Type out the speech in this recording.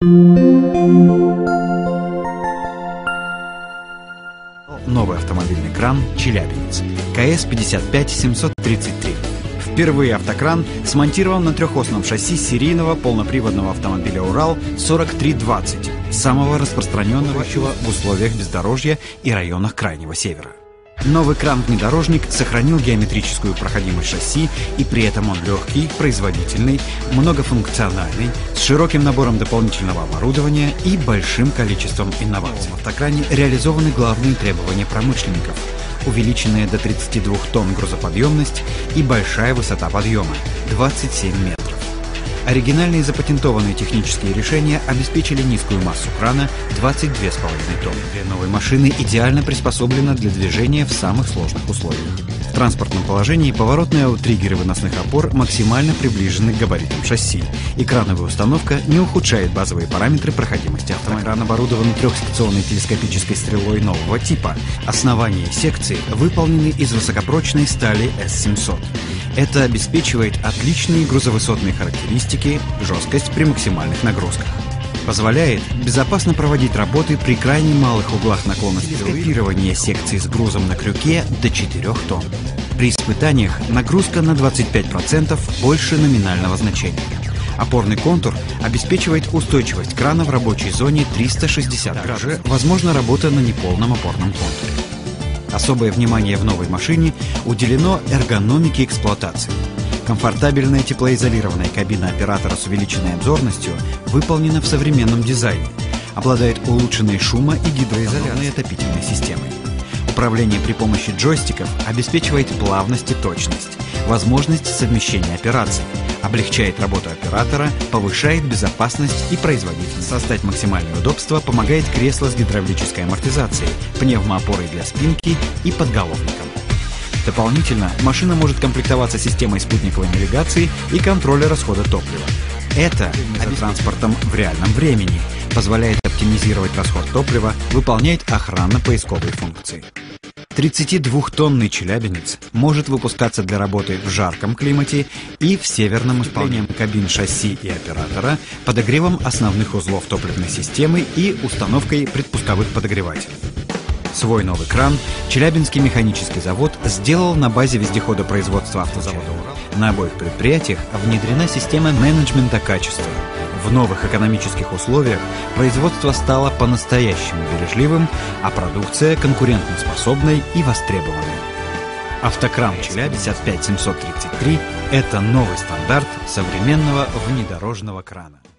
Новый автомобильный кран «Челябинец» КС-55-733. Впервые автокран смонтирован на трехосном шасси серийного полноприводного автомобиля «Урал-4320», самого распространенного в условиях бездорожья и районах Крайнего Севера. Новый кран-внедорожник сохранил геометрическую проходимость шасси, и при этом он легкий, производительный, многофункциональный, с широким набором дополнительного оборудования и большим количеством инноваций. В автокране реализованы главные требования промышленников: увеличенная до 32 тонн грузоподъемность и большая высота подъема – 27 метров. Оригинальные запатентованные технические решения обеспечили низкую массу крана 22,5 тонны. Новой машины идеально приспособлена для движения в самых сложных условиях. В транспортном положении поворотные аутриггеры выносных опор максимально приближены к габаритам шасси, и крановая установка не ухудшает базовые параметры проходимости автомобиля. Кран оборудован трехсекционной телескопической стрелой нового типа. Основание секции выполнены из высокопрочной стали С700. Это обеспечивает отличные грузовысотные характеристики, жесткость при максимальных нагрузках. Позволяет безопасно проводить работы при крайне малых углах наклонности. Телескопирование секции с грузом на крюке до 4 тонн. При испытаниях нагрузка на 25% больше номинального значения. Опорный контур обеспечивает устойчивость крана в рабочей зоне 360 градусов. Также возможна работа на неполном опорном контуре. Особое внимание в новой машине уделено эргономике эксплуатации. Комфортабельная теплоизолированная кабина оператора с увеличенной обзорностью выполнена в современном дизайне, обладает улучшенной шумо- и гидроизоляцией отопительной системой. Управление при помощи джойстиков обеспечивает плавность и точность, возможность совмещения операций, облегчает работу оператора, повышает безопасность и производительность. Создать максимальное удобство помогает кресло с гидравлической амортизацией, пневмоопорой для спинки и подголовником. Дополнительно машина может комплектоваться системой спутниковой навигации и контроля расхода топлива. Это за транспортом в реальном времени, позволяет оптимизировать расход топлива, выполняет охранно-поисковые функции. 32-тонный «Челябинец» может выпускаться для работы в жарком климате и в северном исполнении кабин шасси и оператора, подогревом основных узлов топливной системы и установкой предпусковых подогревателей. Свой новый кран Челябинский механический завод сделал на базе вездехода производства автозавода «Урал». На обоих предприятиях внедрена система менеджмента качества. В новых экономических условиях производство стало по-настоящему бережливым, а продукция конкурентоспособной и востребованной. Автокран «Челябинец» 55-733 – это новый стандарт современного внедорожного крана.